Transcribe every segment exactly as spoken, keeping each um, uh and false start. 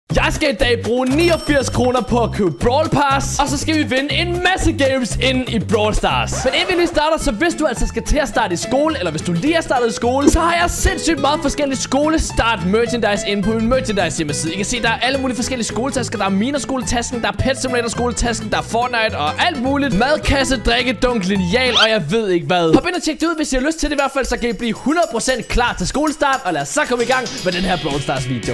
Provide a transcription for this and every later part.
Jeg skal i dag bruge niogfirs kroner på at købe Brawl Pass, og så skal vi vinde en masse games ind i Brawl Stars. Men inden vi lige starter, så hvis du altså skal til at starte i skole, eller hvis du lige har startet i skole, så har jeg sindssygt meget forskellige skolestart merchandise inde på min merchandise hjemmeside. I kan se, der er alle mulige forskellige skoletasker. Der er Mina-skoletasken, der er Pet Simulator-skoletasken, der er Fortnite og alt muligt. Madkasse, drikkedunk, lineal og jeg ved ikke hvad. Hop ind og tjek det ud, hvis I har lyst til det i hvert fald, så kan I blive hundrede procent klar til skolestart. Og lad os så komme i gang med den her Brawl Stars video.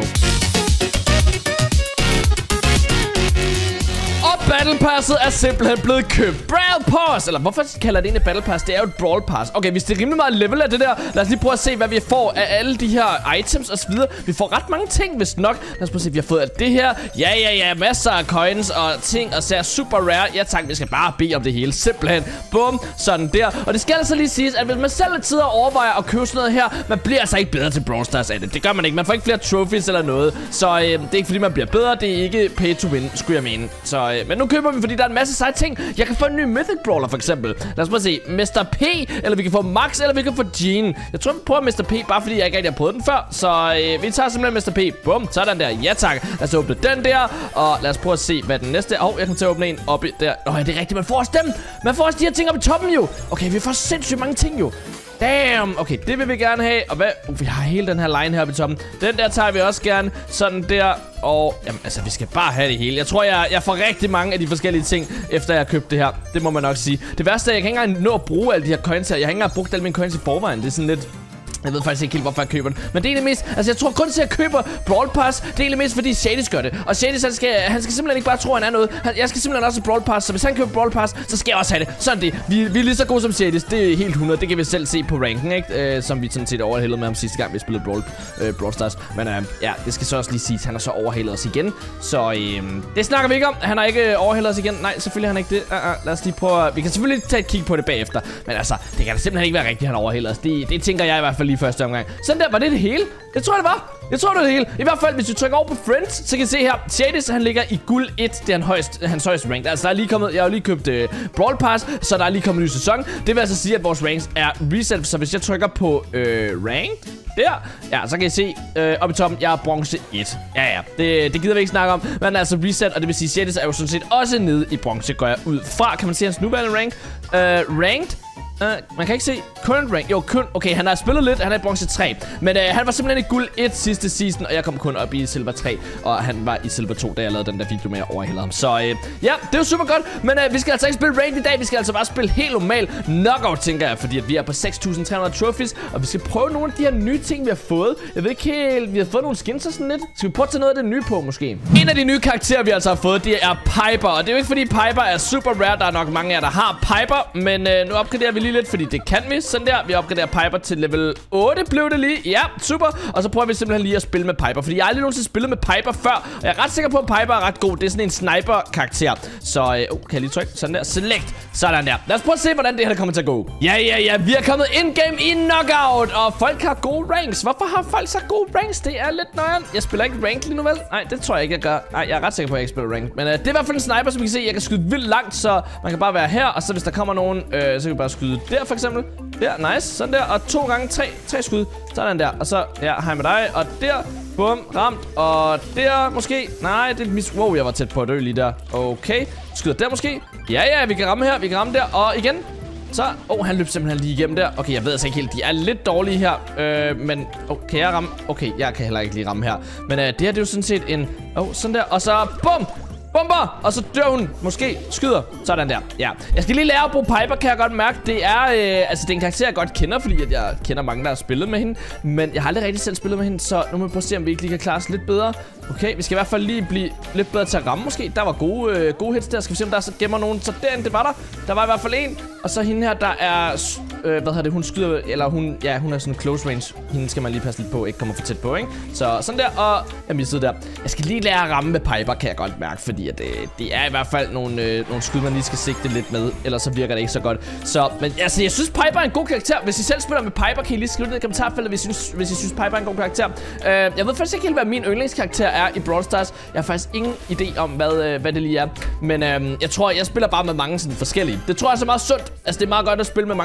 Battle Passet er simpelthen blevet købt. Brawl Pass, eller hvorfor kalder det egentlig Battle Pass? Det er jo et Brawl Pass. Okay, hvis det er rimelig meget level af det der, lad os lige prøve at se, hvad vi får af alle de her items og så videre. Vi får ret mange ting, hvis nok. Lad os prøve at se, vi har fået alt det her. Ja, ja, ja, masser af coins og ting og ser super rare. Ja tak, vi skal bare bede om det hele. Simpelthen. Bum, sådan der. Og det skal altså lige siges, at hvis man selv er tid at overveje at købe sådan noget her, man bliver altså ikke bedre til Brawl Stars af det. Det gør man ikke. Man får ikke flere trophies eller noget. Så øh, det er ikke fordi, man bliver bedre. Det er ikke pay to win, skulle jeg mene. Så øh, men nu køber vi, fordi der er en masse seje ting. Jeg kan få en ny Mythic Brawler for eksempel. Lad os prøve at se. mister P, eller vi kan få Max, eller vi kan få Jean. Jeg tror, vi prøver mister P, bare fordi jeg ikke rigtig har prøvet den før. Så øh, vi tager simpelthen mister P. Bum, sådan der. Ja tak. Lad os åbne den der. Og lad os prøve at se, hvad den næste er. Åh, oh, jeg kan til at åbne en oppe der. Åh, oh, ja, det er rigtigt. Man får også dem. Man får også de her ting oppe i toppen jo. Okay, vi får sindssygt mange ting jo. Damn, okay, det vil vi gerne have. Og hvad? Uh, vi har hele den her line her oppe i toppen. Den der tager vi også gerne. Sådan der. Og jamen, altså, vi skal bare have det hele. Jeg tror, jeg, jeg får rigtig mange af de forskellige ting, efter jeg har købt det her. Det må man nok sige. Det værste er, at jeg kan ikke engang nå at bruge alle de her coins her. Jeg har ikke engang brugt alle mine coins i forvejen. Det er sådan lidt... Jeg ved faktisk ikke helt, hvorfor jeg køber den. Men det er egentlig mest... Altså, jeg tror kun til, at jeg køber Brawl Pass. Det er egentlig mest, fordi Shadys gør det. Og Shadys, han skal, han skal simpelthen ikke bare tro, at han er noget. Han, jeg skal simpelthen også have Brawl Pass. Så hvis han køber Brawl Pass, så skal jeg også have det. Sådan det. Vi, vi er lige så gode som Shadys. Det er helt hundrede. Det kan vi selv se på ranken, ikke? Øh, som vi sådan set overhældede med ham sidste gang, vi spillede Brawl, øh, Brawl Stars. Men øh, ja, det skal så også lige siges. Han har så overhældet os igen. Så øh, det snakker vi ikke om. Han har ikke overhældet os igen. Nej, selvfølgelig har han ikke det. Uh, uh, lad os lige prøve... Vi kan selvfølgelig tage et kig på det bagefter. Men altså, det kan da simpelthen ikke være rigtigt, han overhælder os. Det, det tænker jeg i hvert fald lige første omgang. Sådan der, var det det hele? Jeg tror, det var. Jeg tror, det var det hele. I hvert fald, hvis du trykker over på Friends, så kan I se her. Shadys, han ligger i guld et. Det er han højst, hans højeste rank. Altså, der er lige kommet... Jeg har jo lige købt uh, Brawl Pass, så der er lige kommet en ny sæson. Det vil altså sige, at vores ranks er reset. Så hvis jeg trykker på uh, rank... Der. Ja, så kan I se øh, oppe i toppen, jeg er bronze et. Ja, ja. Det, det gider vi ikke snakke om. Men altså reset, og det vil sige, Shadys er jo sådan set også nede i bronze, går jeg ud fra. Kan man se hans nuværende rank? Uh, ranked. Uh, man kan ikke se current rank. Jo, kun, okay, han har spillet lidt. Han er i bronze tre. Men uh, han var simpelthen i guld et sidste season, og jeg kom kun op i silver tre. Og han var i silver to, da jeg lavede den der video med at overhælde ham. Så uh, ja, det er jo super godt. Men uh, vi skal altså ikke spille ranked i dag. Vi skal altså bare spille helt normal knockout, tænker jeg. Fordi at vi er på seks tusind tre hundrede trophies. Og vi skal prøve nogle af de her nye ting, vi har fået. Jeg ved ikke helt... Vi har fået nogle skins og sådan lidt. Skal vi prøve at tage noget af det nye på, måske? En af de nye karakterer, vi altså har fået, det er Piper. Og det er jo ikke, fordi Piper er super rare. Der er nok mange af jer, der har Piper. Men uh, nu opgraderer vi lige lidt, fordi det kan vi. Sådan der. Vi opgraderer Piper til level otte, blev det lige. Ja, super. Og så prøver vi simpelthen lige at spille med Piper, fordi jeg har aldrig nogensinde spillet med Piper før. Og jeg er ret sikker på, at Piper er ret god. Det er sådan en sniper-karakter. Så, øh, oh, kan jeg lige trykke? Sådan der. Select. Sådan der. Lad os prøve at se, hvordan det her kommer til at gå. Ja, ja, ja. Vi er kommet in-game i knockout. Og folk har gode ranks. Hvorfor har folk så gode ranks? Det er lidt nøjeren. Jeg spiller ikke ranked lige nu, vel? Nej, det tror jeg ikke, jeg gør. Nej, jeg er ret sikker på, at jeg ikke spiller ranked. Men øh, det er i hvert fald en sniper, som I kan se. Jeg kan skyde vildt langt, så man kan bare være her. Og så hvis der kommer nogen, øh, så kan vi bare skyde der, for eksempel. Der, nice. Sådan der. Og to gange tre, tre skud. Sådan der. Og så, ja, hej med dig. Og der. Bum. Ramt. Og der måske. Nej, det er mis... Wow, jeg var tæt på at dø lige der. Okay. Skyder der måske. Ja, ja, vi kan ramme her. Vi kan ramme der. Og igen. Så. Åh, oh, han løb simpelthen lige igennem der. Okay, jeg ved altså ikke helt. De er lidt dårlige her. Øh, men... Oh, kan jeg ramme? Okay, jeg kan heller ikke lige ramme her. Men øh, det her, det er jo sådan set en... Åh, oh, sådan der. Og så... Bum! Bomber! Og så dør hun. Måske skyder. Sådan der. Ja. Jeg skal lige lære at bruge Piper, kan jeg godt mærke. Det er, øh, altså det er en karakter, jeg godt kender, fordi at jeg kender mange, der har spillet med hende. Men jeg har aldrig rigtig selv spillet med hende, så nu må vi prøve at se, om vi ikke lige kan klare os lidt bedre. Okay, vi skal i hvert fald lige blive lidt bedre til at ramme, måske. Der var gode, øh, gode hits der. Skal vi se, om der så gemmer nogen. Så derinde, det var der. Der var i hvert fald en. Og så hende her, der er... Øh, hvad hedder det? Hun skyder... Eller hun... Ja, hun er sådan close range. Hende skal man lige passe lidt på. Ikke kommer for tæt på, ikke? Så sådan der. Og jeg mistede der. Jeg skal lige lære at ramme med Piper, kan jeg godt mærke. Fordi at, øh, det er i hvert fald nogle, øh, nogle skud, man lige skal sigte lidt med. Ellers så virker det ikke så godt. Så, men altså, jeg synes, Piper er en god karakter. Hvis I selv spiller med Piper, kan I lige skrive ned i kommentarfeltet, hvis I synes, hvis I synes Piper er en god karakter. Øh, jeg ved faktisk ikke helt, hvad min yndlingskarakter er i Brawl Stars. Jeg har faktisk ingen idé om, hvad, øh, hvad det lige er. Men øh, jeg tror, jeg spiller bare med mange sådan forskellige. Det tror jeg er så meget sundt. Altså, det er meget godt at spille med mange forskellige hele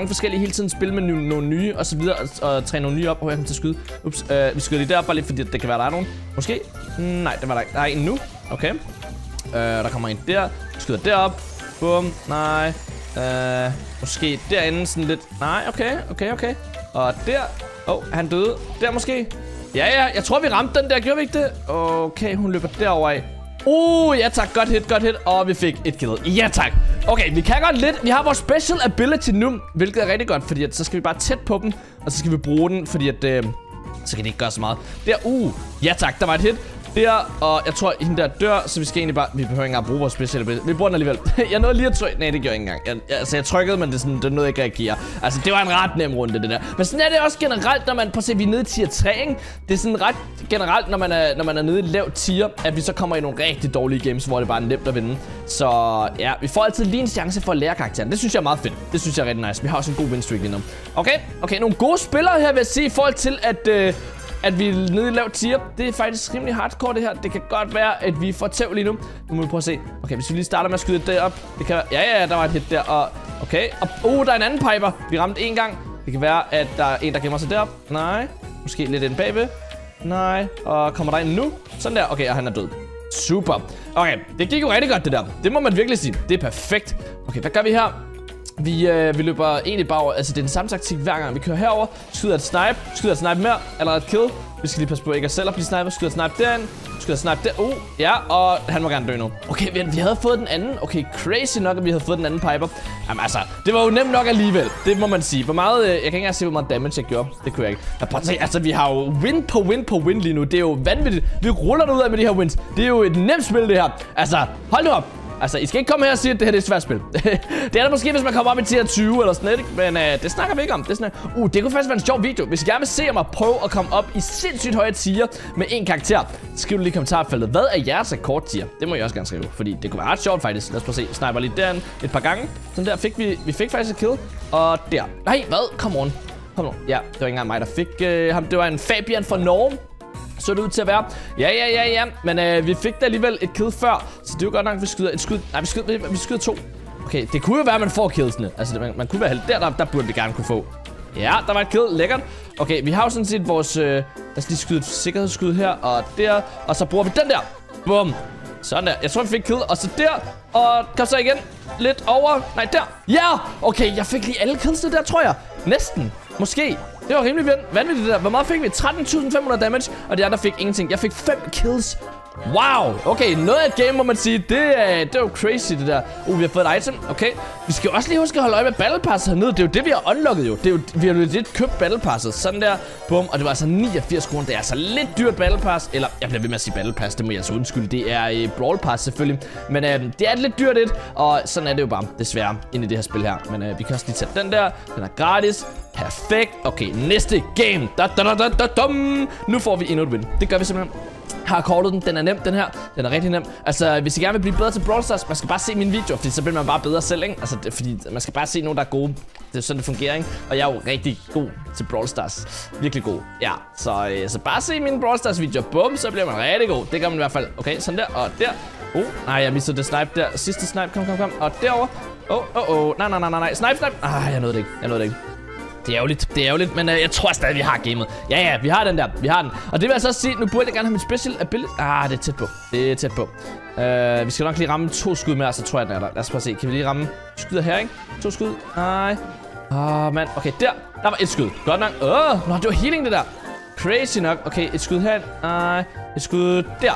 hele tiden spille med nogle nye og så videre, og, og træne nogle nye op. Og jeg kommer til at skyde. Ups, øh, vi skyder lige der, bare lidt fordi det kan være, der er nogen. Måske? Nej, det var der ikke. Der er en nu. Okay. Øh, der kommer en der. Skyder derop. Bum. Nej. Øh, måske derinde sådan lidt. Nej, okay, okay, okay. Og der. Åh, oh, han døde. Der måske. Ja, ja, jeg tror vi ramte den der, gjorde vi ikke det? Okay, hun løber derover af. Uh, ja tak, godt hit, godt hit. Og vi fik et kill. Ja tak. Okay, vi kan godt lidt. Vi har vores special ability nu, hvilket er rigtig godt, fordi at, så skal vi bare tæt på dem. Og så skal vi bruge den, fordi at øh, så kan det ikke gøre så meget. Der, uh, ja tak, der var et hit. Der, og jeg tror, hende der dør, så vi skal egentlig bare... Vi behøver ikke engang bruge vores special ability. Vi bruger den alligevel. Jeg nåede lige at trykke... Nej, det gjorde jeg ikke engang. Jeg, jeg, altså, jeg trykkede, men det er sådan, det nåede ikke at reagere. Altså, det var en ret nem runde, det der. Men sådan er det også generelt, når man... Prøv at se, vi er nede i tier tre, ikke? Det er sådan ret generelt, når man er, når man er nede i lav tier, at vi så kommer i nogle rigtig dårlige games, hvor det bare er nemt at vinde. Så ja, vi får altid lige en chance for at lære karakteren. Det synes jeg er meget fedt. Det synes jeg er rigtig nice. Vi har også en god win streak lige nu. Okay, okay, nogle gode spillere her, vil jeg sige, i forhold til at... Øh, At vi er nede i lav tier. Det er faktisk rimelig hardcore det her. Det kan godt være, at vi får tæv lige nu. Nu må vi prøve at se. Okay, hvis vi lige starter med at skyde det derop. Det kan være... Ja, ja, ja, der var et hit der. Og okay. Og uh, der er en anden piper. Vi ramte en gang. Det kan være, at der er en, der gemmer sig derop. Nej. Måske lidt inde bagved. Nej. Og kommer der ind nu? Sådan der. Okay, og han er død. Super. Okay, det gik jo rigtig godt det der. Det må man virkelig sige. Det er perfekt. Okay, hvad gør vi her? Vi, øh, vi løber egentlig bare over. Altså det er den samme taktik hver gang vi kører herover. Skyder et snipe, skyder et snipe mere. Eller et kill. Vi skal lige passe på ikke at selv at blive sniper. Skyder et snipe derind. Skyder et snipe der. Uh, ja, og han må gerne dø nu. Okay, vi, vi havde fået den anden. Okay, crazy nok at vi havde fået den anden piper. Jamen altså, det var jo nemt nok alligevel. Det må man sige. Hvor meget, øh, jeg kan ikke engang se hvor meget damage jeg gjorde. Det kunne jeg ikke. Jeg prøver at se, altså vi har jo win på win på win lige nu. Det er jo vanvittigt. Vi ruller derud af med de her wins. Det er jo et nemt spil det her. Altså, hold nu op. Altså, I skal ikke komme her og sige, at det her det er et svært spil. Det er det måske, hvis man kommer op i tier tyve eller sådan noget, ikke? Men øh, det snakker vi ikke om. Det, sådan, uh, det kunne faktisk være en sjov video. Hvis I gerne vil se mig prøve at komme op i sindssygt høje tier med en karakter, skriv det lige i kommentarfeltet. Hvad er jeres rekordtier? Det må I også gerne skrive, fordi det kunne være ret sjovt faktisk. Lad os prøve at se. Sniper lige derinde et par gange. Sådan der fik vi, vi fik faktisk et kill. Og der. Nej, hvad? Come on. Kom nu. Ja, det var ikke engang mig, der fik øh, ham. Det var en Fabian fra Norge. Så det ud til at være. Ja, ja, ja, ja. Men øh, vi fik da alligevel et kill før. Så det er jo godt nok, at vi skyder et skud. Nej, vi skyder, vi skyder to. Okay, det kunne jo være, at man får killsene. Altså, man, man kunne være heldig. Der, der, der burde vi gerne kunne få. Ja, der var et kill. Lækkert. Okay, vi har jo sådan set vores... Øh, lad os lige skyde et sikkerhedsskud her og der. Og så bruger vi den der. Bum. Sådan der. Jeg tror, vi fik kill. Og så der. Og kom så igen. Lidt over. Nej, der. Ja! Okay, jeg fik lige alle killsene der, tror jeg. Næsten. Måske. Det var rimelig vanvittigt det der. Hvor meget fik vi? tretten tusind fem hundrede damage. Og de andre fik ingenting. Jeg fik fem kills. Wow. Okay, noget af et game må man sige. Det er, det er jo crazy det der. Uh, vi har fået et item. Okay. Vi skal jo også lige huske at holde øje med battle passet hernede. Det er jo det, vi har unlocket jo. Det er jo, vi har jo lidt købt battle passet. Sådan der. Bum. Og det var altså niogfirs kroner. Det er altså lidt dyrt battle pass. Eller, jeg bliver ved med at sige battle pass. Det må jeg altså undskylde. Det er uh, brawl pass selvfølgelig. Men uh, det er lidt dyrt et. Og sådan er det jo bare desværre inde i det her spil her. Men uh, vi kan også lige tage den der. Den er gratis. Perfekt. Okay, næste game. Da, da, da, da, da, dum. Nu får vi endnu et win. Det gør vi simpelthen. Har kortet den. Den er nem, den her. Den er rigtig nem. Altså, hvis I gerne vil blive bedre til Brawl Stars, man skal bare se mine videoer, fordi så bliver man bare bedre selv, ikke? Altså, det, fordi man skal bare se nogen, der er gode. Det er sådan, det fungerer, ikke? Og jeg er jo rigtig god til Brawl Stars. Virkelig god. Ja, så, øh, så bare se mine Brawl Stars videoer. Bum, så bliver man rigtig god. Det gør man i hvert fald. Okay, sådan der. Og der. Oh, nej, jeg mistede det snipe der. Sidste snipe. Kom, kom, kom. Og derover. Åh, åh, åh. Nej, nej, nej, nej. Snipe, snipe. Ah, jeg nåede det ikke. Jeg nåede det ikke. Det er ærgerligt, det er ærgerligt, men øh, jeg tror stadig, vi har gamet. Ja, ja, vi har den der, vi har den. Og det vil altså også sige, nu burde jeg gerne have mit special ability. Ah, det er tæt på, det er tæt på. Uh, vi skal nok lige ramme to skud mere, så tror jeg, den er der. Lad os prøve at se, kan vi lige ramme skyder her, ikke? To skud, nej. Åh, oh, mand, okay, der, der var et skud. Godt nok, åh, oh, det var healing det der. Crazy nok, okay, et skud her, nej. Et skud der.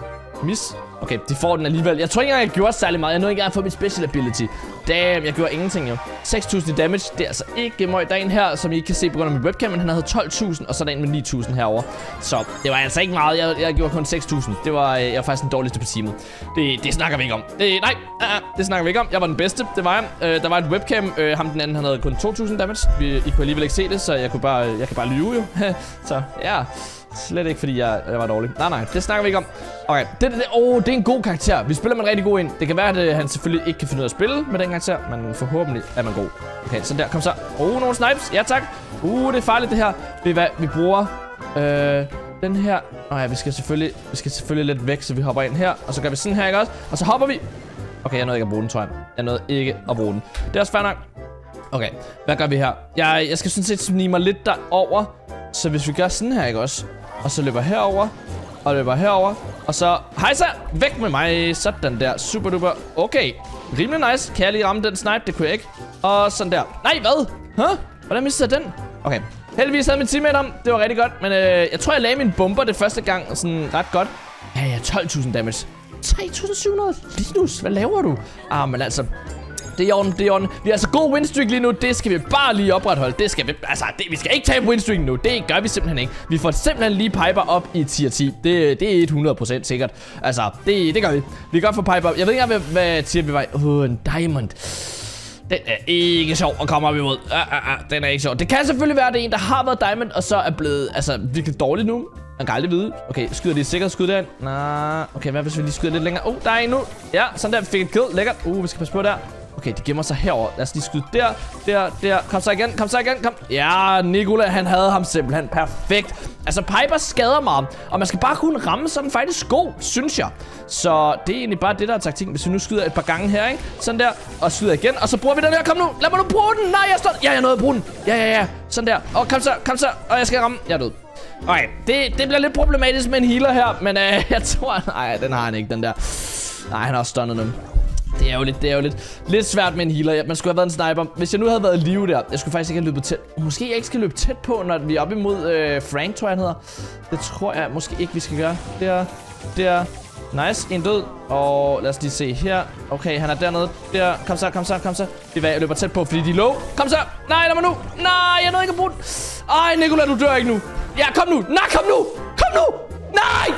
Miss. Okay, de får den alligevel. Jeg tror ikke engang, jeg gjorde særlig meget. Jeg nåede ikke engang at få mit special ability. Damn, jeg gjorde ingenting jo. seks tusind damage, det er altså ikke møg. Der er en her, som I ikke kan se på grund af min webcam, men han havde tolv tusind, og så er der en med ni tusind herover. Så det var altså ikke meget. Jeg, jeg gjorde kun seks tusind. Det var, jeg var faktisk den dårligste på teamet. Det, det snakker vi ikke om. Det, nej, uh, det snakker vi ikke om. Jeg var den bedste, det var jeg. Uh, der var et webcam. Uh, ham den anden, han havde kun to tusind damage. Vi, I kunne alligevel ikke se det, så jeg kunne bare, jeg kan bare lyve jo. Så ja. Slet ikke, fordi jeg, jeg var dårlig. Nej, nej, det snakker vi ikke om. Okay, det, det, oh, det er en god karakter. Vi spiller med en rigtig god en. Det kan være, at uh, han selvfølgelig ikke kan finde ud af at spille med den karakter, men forhåbentlig er man god. Okay, sådan der. Kom så. Oh, nogle snipes. Ja, tak. Uh, det er farligt, det her. Vi, hvad, vi bruger øh, den her. Nå ja, vi skal selvfølgelig, vi skal selvfølgelig lidt væk, så vi hopper ind her. Og så gør vi sådan her, ikke også? Og så hopper vi. Okay, jeg nåede ikke at bruge den, tror jeg. Jeg nåede ikke at bruge den. Det er også fair nok. Okay, hvad gør vi her? Jeg, jeg skal sådan set snige mig lidt derover. Så hvis vi gør sådan her, ikke også? Og så løber herover og løber herover. Og så, hej så, væk med mig. Sådan der, super duper. Okay, rimelig nice. Kan jeg lige ramme den snipe? Det kunne jeg ikke. Og sådan der. Nej, hvad? Huh? Hvordan mistede jeg den? Okay, heldigvis havde min teammate om. Det var rigtig godt. Men øh, jeg tror, jeg lagde min bomber det første gang sådan ret godt. Ja, ja, tolv tusind damage. tre tusind syv hundrede. Linus, hvad laver du? Ah, men altså... Det er i orden, det er i orden. Vi har altså god winstreak lige nu. Det skal vi bare lige opretholde. Det skal vi... Altså, det, vi skal ikke tabe winstreaken nu. Det gør vi simpelthen ikke. Vi får simpelthen lige Piper op i tier ti. Det, det er hundrede procent sikkert. Altså, det, det gør vi. Vi kan godt få Piper op. Jeg ved ikke engang, hvad, hvad tier vi var. Åh, oh, en diamond. Den er ikke sjov at komme op imod. Ah, ah, ah, den er ikke sjov. Det kan selvfølgelig være, at det er en, der har været diamond, og så er blevet altså virkelig dårligt nu. Man kan aldrig vide. Okay, skyder lige sikkert skud derind. Nej. Okay, hvad hvis vi lige skyder lidt længere? Oh, der er en nu. Ja, sådan der. Vi fik et kill. Lækkert. Uh, vi skal passe på der. Okay, de gemmer sig herover. Lad os lige skyde der, der, der. Kom så igen, kom så igen, kom. Ja, Nicola, han havde ham simpelthen perfekt. Altså, Piper skader meget, og man skal bare kunne ramme sådan faktisk god, synes jeg. Så det er egentlig bare det, der er taktikken. Hvis vi nu skyder et par gange her, ikke? Sådan der, og skyder igen, og så bruger vi den her. Kom nu, lad mig nu bruge den. Nej, jeg står... Ja, jeg nåede at bruge den. Ja, ja, ja. Sådan der. Og kom så, kom så. Og jeg skal ramme. Jeg er død. Okay, det, det bliver lidt problematisk med en healer her, men øh, jeg tror... Nej, den har han ikke, den der. Nej, han har også stunnet dem. Det er jo lidt, det er jo lidt, lidt svært med en healer. Man skulle have været en sniper. Hvis jeg nu havde været i live der, jeg skulle faktisk ikke have løbet tæt. Måske jeg ikke skal løbe tæt på, når vi er oppe imod øh, Frank, tror jeg han hedder. Det tror jeg måske ikke, vi skal gøre. Der, der. Nice, en død. Og lad os lige se her. Okay, han er dernede. Der, kom så, kom så, kom så. Det er jeg løber tæt på, fordi de er low. Kom så. Nej, lad mig nu. Nej, jeg nåede ikke at bruge den. Ej, Nicola, du dør ikke nu. Ja, kom nu. Nej, kom nu. Kom nu. Nej.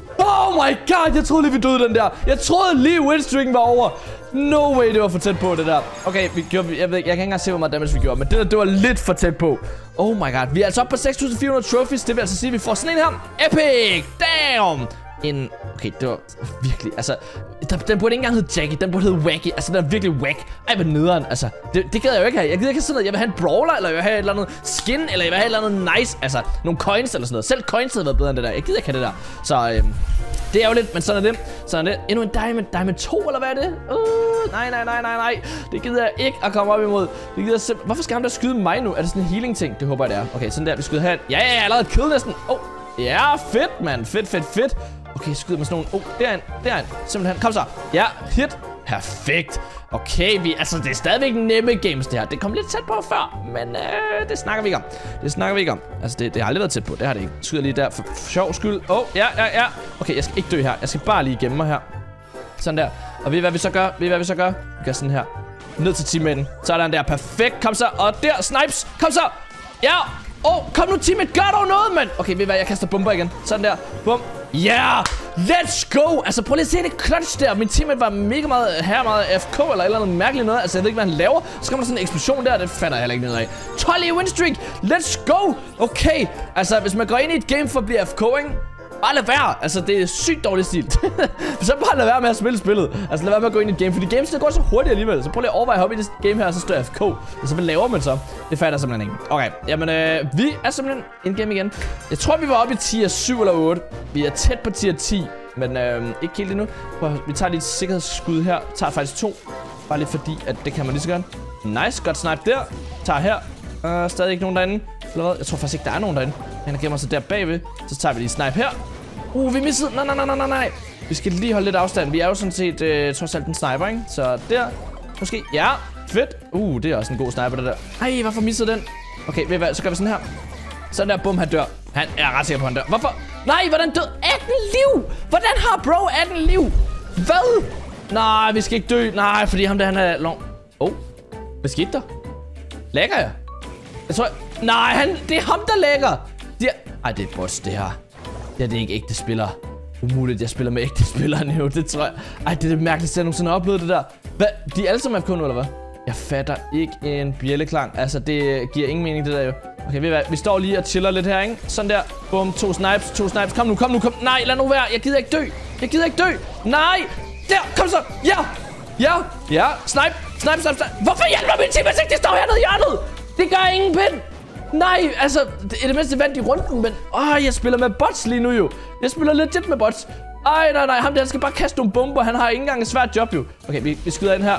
Oh my god, jeg troede lige, vi døde den der. Jeg troede lige, winstreaken var over. No way, det var for tæt på, det der. Okay, vi gjorde, jeg ved ikke, jeg kan ikke engang se, hvor meget damage vi gjorde. Men det der, det var lidt for tæt på. Oh my god, vi er altså oppe på seks tusind fire hundrede trophies. Det vil altså sige, at vi får sådan en her. Epic, damn. En, okay, det var virkelig, altså, der, den burde ikke engang hedde Jackie, den burde hedde Wacky. Altså, den er virkelig wack. Ej, hvad nederen, altså, det, det gad jeg jo ikke have. Jeg gider ikke have sådan noget, jeg vil have en brawler, eller jeg vil have et eller andet skin, eller jeg vil have et eller andet nice, altså, nogle coins eller sådan noget. Selv coins havde været bedre end det der, jeg gider ikke have det der. Så, øhm, det er jo lidt, men sådan er det. Sådan er det. Endnu en diamond, diamond to, eller hvad er det? Uh, nej, nej, nej, nej, nej. Det gider jeg ikke at komme op imod. Det gider jeg Hvorfor skal han da skyde mig nu? Er det sådan en healing ting? Det håber jeg, det er. Okay, sådan der, vi skyder her. Ja, ja, ja, jeg har lavet kill næsten. Oh, ja, fedt, mand. Fedt, fedt, fedt. Okay, skyder med sådan nogle. Oh, der er en, der er en. Simpelthen, kom så. Ja, hit. Perfekt. Okay, vi, altså det er stadigvæk nemme games det her. Det kom lidt tæt på før, men øh, det snakker vi ikke om. Det snakker vi ikke om. Altså det, det har aldrig været tæt på, det har det ikke. Skyder lige der for, for sjov skyld. Åh, oh, ja, ja, ja. Okay, jeg skal ikke dø her. Jeg skal bare lige gemme mig her. Sådan der. Og ved I hvad vi så gør? Ved I hvad vi så gør? Vi gør sådan her. Ned til teammaten. Så er der en der. Perfekt. Kom så. Og der, snipes. Kom så. Ja. Åh, oh, kom nu teammate. Gør dog noget, mand. Okay, ved I hvad? Jeg kaster bomber igen. Sådan der. Bum. Ja, yeah! Let's go! Altså prøv lige at se det clutch der. Min teammate var mega meget her meget F K eller et eller andet mærkeligt noget. Altså jeg ved ikke hvad han laver. Så kommer der sådan en eksplosion der. Det fatter jeg heller ikke noget af. tolv i winstreak. Let's go! Okay. Altså hvis man går ind i et game for at blive F K, ikke? Bare lad være. Altså det er sygt dårlig stil. Så bare lad være med at spille spillet. Altså lad være med at gå ind i et game. Fordi games det går så hurtigt alligevel. Så prøv lige at overveje at hoppe i det game her. Og så står F K. Altså hvad laver man så? Det fatter jeg simpelthen ikke. Okay. Jamen øh, vi er simpelthen in game igen. Jeg tror vi var oppe i tier syv eller otte. Vi er tæt på tier ti. Men øh, ikke helt endnu. Vi tager lige et sikkerhedsskud her. Tager faktisk to. Bare lige fordi at det kan man lige så godt. Nice. Godt snipe der. Tager her. Uh, stadig ikke nogen derinde. Eller hvad? Jeg tror faktisk ikke der er nogen derinde. Han gemmer sig der bagved. Så tager vi lige snipe her. Uh, vi missede. Nej, nej, nej, nej, nej. Vi skal lige holde lidt afstand. Vi er jo sådan set øh, trods alt en sniper, ikke? Så der. Måske. Ja. Fedt. Uh, det er også en god sniper, det der. Ej, hvorfor missede den? Okay, ved I hvad? Så gør vi sådan her. Sådan der. Bum, han dør. Han er ret sikker på, han dør. Hvorfor? Nej, hvordan død? atten liv! Hvordan har bro atten liv? Hvad? Nej, vi skal ikke dø. Nej, fordi ham der, han er long. Oh. Hvad skete der? Lægger jeg? Jeg tror... Nej, han... det er ham, der lægger. De er... Ej, det er bots, det her. Ja, det er ikke ægte spillere. Umuligt, jeg spiller med ægte spillere nu. Det tror jeg... Ej, det er det mærkeligste, jeg nogensinde har oplevet det der. Hvad? De er alle sammen F K nu, eller hvad? Jeg fatter ikke en bjælleklang. Altså, det giver ingen mening, det der jo. Okay, ved I hvad? Vi står lige og chiller lidt her, ikke? Sådan der. Bum, to snipes, to snipes. Kom nu, kom nu, kom. Nej, lad nu være. Jeg gider ikke dø. Jeg gider ikke dø. Nej. Der, kom så. Ja. Ja. Ja. Snipe. Snipe, snipe, snipe. Hvorfor hjælper min team, hvis ikke de står hernede i hjørnet? Det gør ingen pind. Nej, altså, det er det mindste vandt i runden, men... Åh, jeg spiller med bots lige nu jo. Jeg spiller legit med bots. Ej, nej, nej, ham der skal bare kaste nogle bomber. Han har ikke engang et svært job jo. Okay, vi, vi skyder ind her.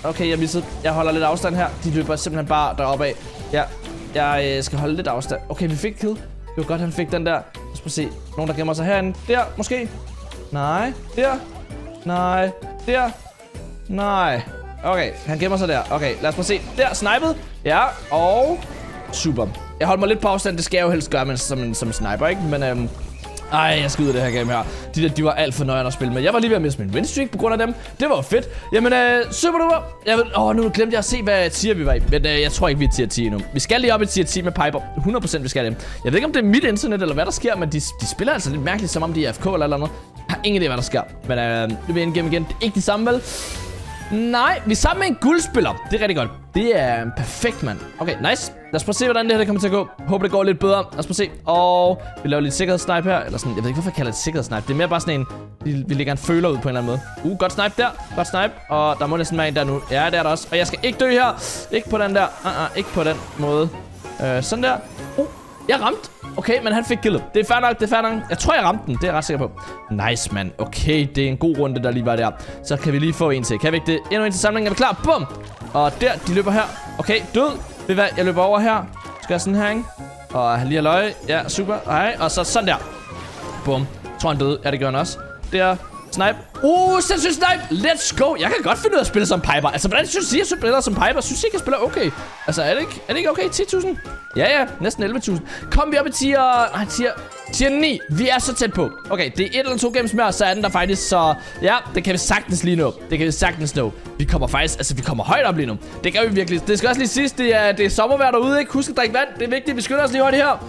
Okay, jeg missede. Jeg holder lidt afstand her. De løber simpelthen bare deroppe af. Ja, jeg øh, skal holde lidt afstand. Okay, vi fik kill. Det var godt, han fik den der. Lad os prøve at se. Nogen, der gemmer sig herinde. Der, måske. Nej. Der. Nej. Der. Nej. Okay, han gemmer sig der. Okay, lad os prøve at se. Der, snipet. Ja, og... Super. Jeg holder mig lidt på afstand. Det skal jeg jo helst gøre, men som en, som en sniper, ikke? Men øhm... ej, jeg skal ud af det her game her. De der, de var alt for nøjere at spille med. Jeg var lige ved at miste min winstreak på grund af dem. Det var jo fedt. Jamen, øh, super duper. Jeg ved, åh, nu glemte jeg at se, hvad tier vi var i. Men øh, jeg tror ikke, vi er tier ti endnu. Vi skal lige op i tier ti med Piper. hundrede procent vi skal det. Jeg ved ikke, om det er mit internet, eller hvad der sker, men de, de spiller altså lidt mærkeligt, som om de er F K eller eller andet. Jeg har ingen idé, hvad der sker. Men øh, nu vil jeg ind game igen. Det er ikke de samme, vel? Nej, vi er sammen med en guldspiller. Det er rigtig godt. Det er perfekt, mand. Okay, nice. Lad os prøve at se, hvordan det her det kommer til at gå. Håber, det går lidt bedre. Lad os prøve at se. Og vi laver lidt sikkerhedssnipe her. Eller sådan, jeg ved ikke, hvorfor jeg kalder det sikkerhedssnipe. Det er mere bare sådan en, vi, vi lægger en føler ud på en eller anden måde. Uh, godt snipe der. Godt snipe. Og der må næsten være en der nu. Ja, det er der også. Og jeg skal ikke dø her. Ikke på den der. Uh -uh, ikke på den måde. Uh, sådan der. Uh, jeg ramte. Okay, men han fik killet. Det er fair nok, det er fair nok. Jeg tror, jeg ramte den. Det er jeg ret sikker på. Nice, mand. Okay, det er en god runde, der lige var der. Så kan vi lige få en til. Kan vi ikke det? Endnu en til samlingen. Er vi klar? Bum! Og der, de løber her. Okay, død. Ved hvad? Jeg løber over her. Skal jeg sådan her, ikke? Og han lige har løje. Ja, super. Hej. Og så sådan der. Bum. Jeg tror, han døde. Ja, det gør han også. Der. Snipe. Uh, sindssygt snipe. Let's go. Jeg kan godt finde ud af at spille som Piper. Altså, hvordan synes I, jeg spiller som Piper? Synes I ikke, jeg spiller okay? Altså, er det ikke, er det ikke okay? ti tusind? Ja, ja. Næsten elleve tusind. Kom vi op i tier... Nej, tier... tier ni. Vi er så tæt på. Okay, det er et eller to games mere, så er den der faktisk. Så ja, det kan vi sagtens lige nå. Det kan vi sagtens nå. Vi kommer faktisk... Altså, vi kommer højt op lige nu. Det gør vi virkelig. Det skal også lige sidst. Det er, det er sommervejr derude, ikke? Husk at drikke vand. Det er vigtigt. Vi skynder os lige højt her.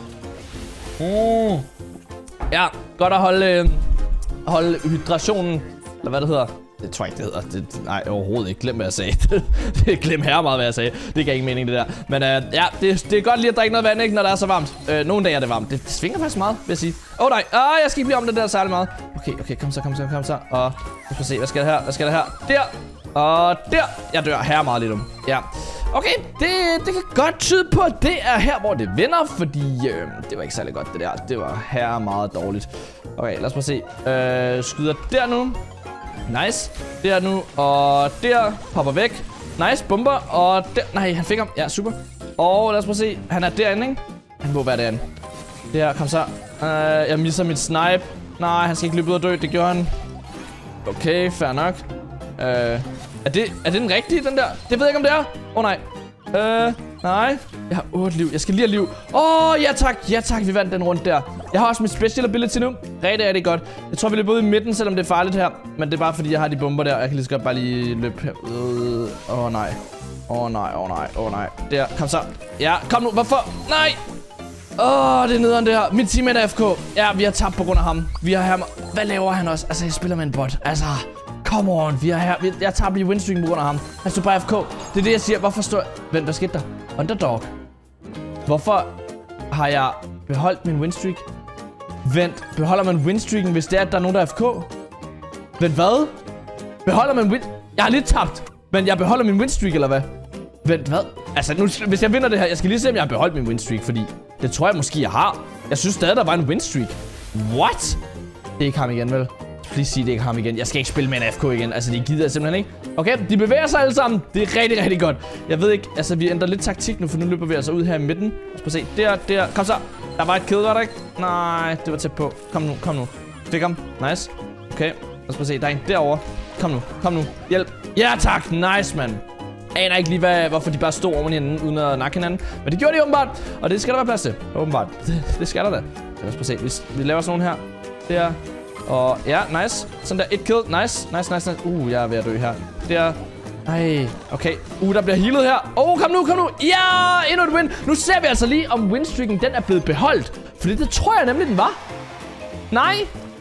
Mm. Ja, godt at holde... Øh... holde hydrationen, eller hvad det hedder. Det tror jeg ikke, det hedder. Det, nej, overhovedet ikke. Glem, hvad jeg sagde. Det glem her meget, hvad jeg sagde. Det gav ingen mening, det der. Men øh, ja, det, det er godt lige at drikke noget vand, ikke, når det er så varmt. Øh, nogle dage er det varmt. Det, det svinger faktisk meget, vil jeg sige. Åh oh, nej, ah, jeg skal ikke blive om det der særlig meget. Okay, okay, kom så, kom så, kom så. Og vi skal se, hvad skal der her? Hvad skal der her? Der! Og der! Jeg dør her meget lidt om. Ja. Okay, det, det kan godt tyde på, at det er her, hvor det vinder, fordi øh, det var ikke særlig godt, det der. Det var her meget dårligt. Okay, lad os prøve at se. Øh, skyder der nu. Nice. Der nu. Og der. Hopper væk. Nice. Bomber. Og der. Nej, han fik ham. Ja, super. Og lad os prøve at se. Han er derinde, ikke? Han må være derinde. Der, kom så. Øh, jeg misser mit snipe. Nej, han skal ikke løbe ud og dø. Det gjorde han. Okay, fair nok. Øh, er det, er det den rigtige, den der? Det ved jeg ikke, om det er. Åh, oh, nej. Øh, nej. Jeg har otte liv. Jeg skal lige have liv. Åh, oh, ja tak. Ja tak, vi vandt den rundt der. Jeg har også mit special ability nu. Rigtig er det godt. Jeg tror, vi løber ud i midten, selvom det er farligt her. Men det er bare, fordi jeg har de bomber der. Jeg kan lige så godt bare lige løbe her. Åh, oh, nej. Åh, oh, nej. Åh, oh, nej. Åh, oh, nej. Der. Kom så. Ja, kom nu. Hvorfor? Nej. Åh, oh, det er nederen det her. Mit teammate er F K. Ja, vi har tabt på grund af ham. Vi har ham. Hvad laver han også? Altså, jeg spiller med en bot. Altså... Come on, vi er her. Jeg tager lige winstreaken på grund af ham. Han stod bare F K. Det er det, jeg siger. Hvorfor står jeg... Vent, hvad skete der? Underdog. Hvorfor har jeg beholdt min winstreak? Vent, beholder man winstreaken, hvis det er, at der er nogen, der er F K? Vent, hvad? Beholder man win... Jeg har lidt tabt, men jeg beholder min winstreak, eller hvad? Vent, hvad? Altså, nu, hvis jeg vinder det her, jeg skal lige se, om jeg har beholdt min winstreak, fordi det tror jeg måske, jeg har. Jeg synes stadig, der var en winstreak. What? Det er ikke ham igen, vel? Please sig, det ikke ham igen. Jeg skal ikke spille med en F K igen. Altså, de gider simpelthen ikke. Okay, de bevæger sig alle sammen. Det er rigtig, rigtig godt. Jeg ved ikke, altså, vi ændrer lidt taktik nu, for nu løber vi altså ud her i midten. Lad os prøve at se. Der, der. Kom så. Der var et kill, var der ikke? Nej, det var tæt på. Kom nu, kom nu. Fik ham. Nice. Okay, lad os prøve at se. Der er en derovre. Kom nu, kom nu. Hjælp. Ja, tak. Nice, mand. Jeg aner ikke lige, hvad, hvorfor de bare stod oven i hinanden, uden at nakke hinanden. Men det gjorde de åbenbart. Og det skal der være plads til. Åbenbart. Det, det skal der da. Lad os prøve at se. Vi, vi laver sådan nogle her. Der. Og ja, nice. Sådan der, et kill. Nice, nice, nice, nice. Uh, jeg er ved at dø her. Der. Ej, okay. Uh, der bliver healet her. Oh, kom nu, kom nu. Ja, endnu et win. Nu ser vi altså lige, om winstreaken, den er blevet beholdt. Fordi det tror jeg nemlig, den var. Nej.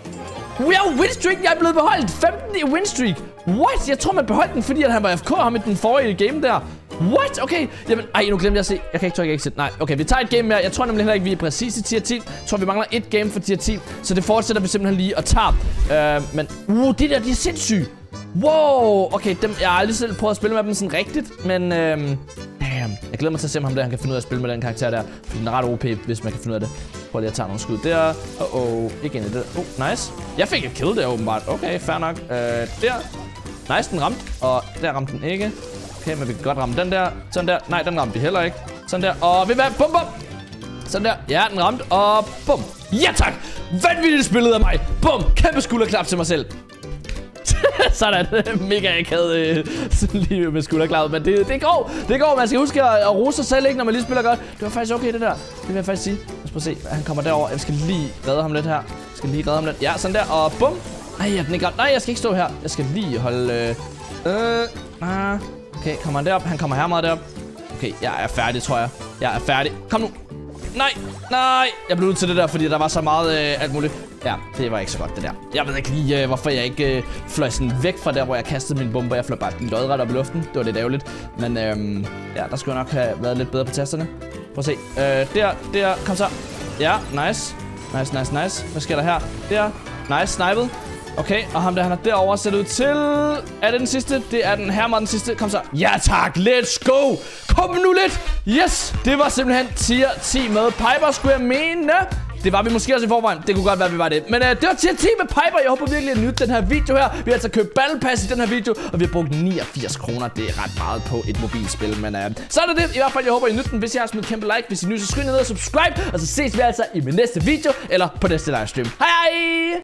Wow, winstreaken, jeg er blevet beholdt. femten i winstreak. What? Jeg tror, man beholdt den, fordi at han var F K ham i den forrige game der. What? Okay. Jamen, ej, nu glemte jeg at se. Jeg kan ikke trykke exit. Nej, okay, vi tager et game mere. Jeg tror nemlig heller ikke, vi er præcis i tier ti. Jeg tror, vi mangler et game for tier ti. Så det fortsætter vi simpelthen lige og tager. Uh, men, uh, de der, de er sindssyge. Wow. Okay, dem, jeg har aldrig selv prøvet at spille med dem sådan rigtigt. Men, uh, damn. Jeg glæder mig til at se, om ham der, han kan finde ud af at spille med den karakter der. Fordi den er ret O P, hvis man kan finde ud af det. Prøv lige at tage nogle skud der. Åh, oh, oh. Ikke ind i det. Oh, nice. Jeg fik et kill der, åbenbart. Okay, fair nok. Uh, der. Nice, den ramte. Og der ramte den ikke. Okay, men vi kan godt ramme den der. Sådan der. Nej, den ramte vi heller ikke. Sådan der. Og ved hvad? Bum, bum. Sådan der. Ja, den ramte. Og bum. Ja, tak. Vanvittigt spillet af mig. Bum. Kæmpe skulderklap til mig selv. Sådan. Mega akavet øh, lige med skulderklap. Men det, det går. Det går. Man skal huske at, at rose sig selv, ikke, når man lige spiller godt. Det var faktisk okay, det der. Det vil jeg faktisk sige. Lad os prøve at se. Han kommer derover. Jeg skal lige redde ham lidt her. Jeg skal lige redde ham lidt. Ja, sådan der. Og bum. Ej, ja, den ikke ramt. Nej, jeg skal ikke stå her. Jeg skal lige holde... Øh, øh, ah. Okay, kommer han derop? Han kommer her meget derop. Okay, jeg er færdig, tror jeg. Jeg er færdig. Kom nu. Nej, nej. Jeg blev nødt til det der, fordi der var så meget øh, alt muligt. Ja, det var ikke så godt, det der. Jeg ved ikke lige, øh, hvorfor jeg ikke øh, fløj sådan væk fra der, hvor jeg kastede min bombe. Jeg fløj bare lodret op i luften. Det var lidt ærgerligt. Men øh, ja, der skulle jeg nok have været lidt bedre på tasterne. Prøv at se. Øh, der, der. Kom så. Ja, nice. Nice, nice, nice. Hvad sker der her? Der. Nice, snipet. Okay, og ham der, han er derovre set ud til... Er det den sidste? Det er den her meget den sidste. Kom så. Ja tak, let's go. Kom nu lidt. Yes, det var simpelthen tier ti med Piper, skulle jeg mene. Det var vi måske også i forvejen. Det kunne godt være, at vi var det. Men uh, det var tier ti med Piper. Jeg håber virkelig, at I nytte den her video her. Vi har altså købt Battle Pass i den her video, og vi har brugt niogfirs kroner. Det er ret meget på et mobilspil. Men uh, så er det det. I hvert fald, jeg håber, I nytte den. Hvis I har smidt kæmpe like, hvis I er ny, så skriv ned og subscribe. Og så ses vi altså i min næste video, eller på næste livestream. Hej hej!